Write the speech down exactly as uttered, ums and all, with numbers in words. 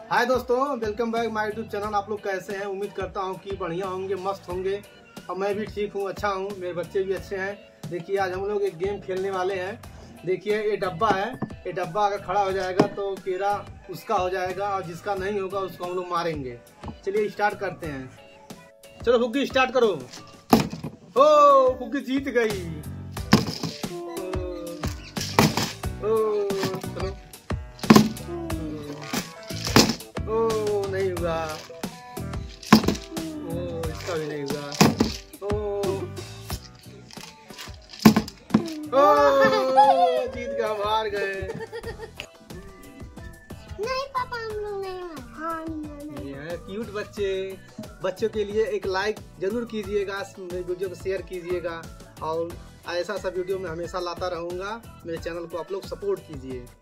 हाय दोस्तों, welcome back my YouTube channel. आप लोग कैसे हैं? उम्मीद करता हूं कि बढ़िया होंगे, मस्त होंगे। और मैं भी ठीक हूं, अच्छा हूं, मेरे बच्चे भी अच्छे हैं। देखिए आज हम लोग एक गेम खेलने वाले हैं। देखिए ये डब्बा है, ये डब्बा अगर खड़ा हो जाएगा तो केरा उसका हो जाएगा और जिसका नहीं होगा उसको हम लोग मारेंगे। चलिए स्टार्ट करते हैं। चलो फुग्गी स्टार्ट करो। ओ फुग्गी जीत गई। ओ, ओ चलो। ओ नहीं हुआ। ओ इसका भी नहीं हुआ। ओ ओ जीत गया, हार गए। नहीं पापा, हम लोग नहीं हार। ये है क्यूट बच्चे। बच्चों के लिए एक लाइक जरूर कीजिएगा, वीडियो को शेयर कीजिएगा और ऐसा सब वीडियो में हमेशा लाता रहूंगा। मेरे चैनल को आप लोग सपोर्ट कीजिए।